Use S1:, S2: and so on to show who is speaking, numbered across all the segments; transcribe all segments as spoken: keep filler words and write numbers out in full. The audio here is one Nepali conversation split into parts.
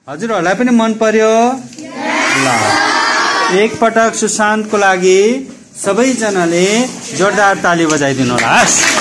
S1: हजुरहरूलाई पनि मन पर्यो ल एक पटक सुशान्तको लागि सबैजनाले जोरदार ताली बजाइदिनु होला।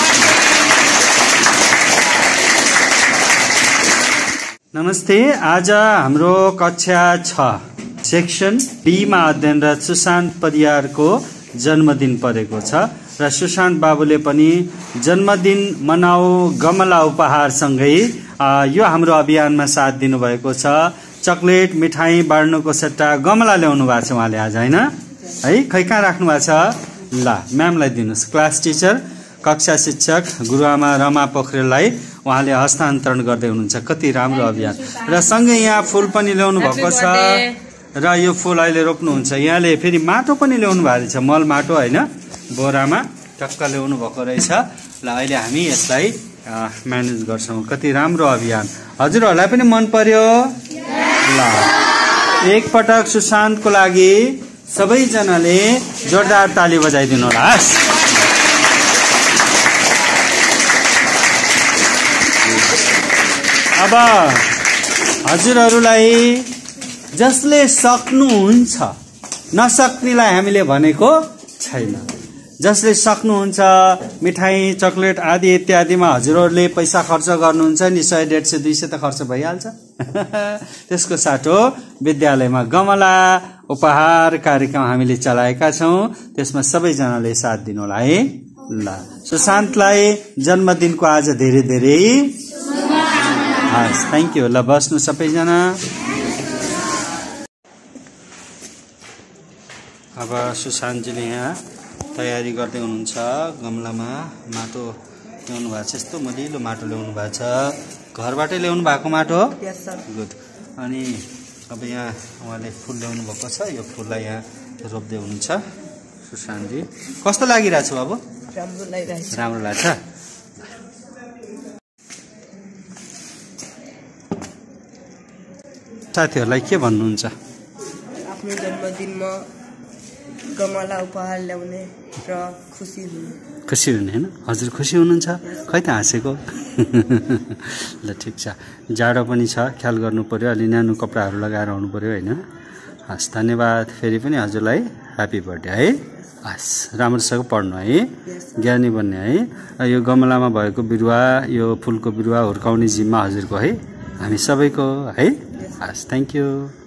S1: नमस्ते, आज हाम्रो कक्षा छ सेक्सन बी मा अध्ययनरत सुशान्त परियारको जन्मदिन परेको छ र सुशान्त बाबुले पनि जन्मदिन मनाऊ गमला उपहार सँगै यो हाम्रो अभियानमा साथ दिनुभएको छ। चकलेट मिठाई बाँड्नुको सट्टा गमला ल्याउनु भएको छ उहाँले आज, हैन है? खै कहाँ राख्नु भएको छ? ल म्यामलाई दिनुहोस्। क्लास टिचर कक्षा शिक्षक गुरुआमा रमा पोखरेललाई उहाँले हस्तान्तरण गर्दै हुनुहुन्छ। कति राम्रो अभियान र सँगै यहाँ फूल पनि ल्याउनु भएको छ र यो फूल अहिले रोप्नुहुन्छ। यहाँले फेरि माटो पनि ल्याउनु भएको रहेछ, मल माटो होइन, बोरामा टक्क ल्याउनु भएको रहेछ। ल अहिले हामी यसलाई म्यानेज गर्छौँ। कति राम्रो अभियान, हजुरहरूलाई पनि मन पर्यो ल एक पटक सुशान्तको लागि सबैजनाले जोरदार ताली बजाइदिनु होला। अब हजुरहरूलाई जसले सक्नुहुन्छ, नसक्नेलाई हामीले भनेको छैन। जसले सक्नुहुन्छ मिठाई चकलेट आदि इत्यादिमा हजुरहरूले पैसा खर्च गर्नुहुन्छ नि, सय डेढ सय दुई सय त खर्च भइहाल्छ। त्यसको साटो विद्यालयमा गमला उपहार कार्यक्रम हामीले चलाएका छौँ, त्यसमा सबैजनाले साथ दिनु होला है। ल सुशान्तलाई जन्मदिनको आज धेरै धेरै हस्, थ्याङ्क यू। ल बस्नु सबैजना। अब सुशान्तजीले यहाँ तयारी गर्दै हुनुहुन्छ। गमलामा माटो ल्याउनु भएको छ, यस्तो मलिलो माटो ल्याउनु भएको छ, घरबाटै ल्याउनु भएको माटो। गुड। अनि अब यहाँ उहाँले फुल ल्याउनु भएको छ, यो फुललाई यहाँ रोप्दै हुनुहुन्छ सुशान्तजी। कस्तो लागिरहेछ बाबु?
S2: राम्रो लागिरहेछ।
S1: राम्रो लाग्छ। साथीहरूलाई के भन्नुहुन्छ?
S2: आफ्नो जन्मदिनमा गमला उपहार ल्याउने र खुसी हुने।
S1: खुसी हुने होइन? हजुर खुसी हुनुहुन्छ? खै त हाँसेको। ल ठिक छ, जाडो पनि छ, ख्याल गर्नु पर्यो, अलि न्यानो कपडाहरू लगाएर आउनु पर्यो होइन? हस्, धन्यवाद फेरि पनि हजुरलाई। ह्याप्पी बर्थडे है। हस्, राम्रोसँग पढ्नु है, ज्ञानी बन्ने है। यो गमलामा भएको बिरुवा, यो फुलको बिरुवा हुर्काउने जिम्मा हजुरको है, हामी सबैको है। हस्, थ्याङ्क यू।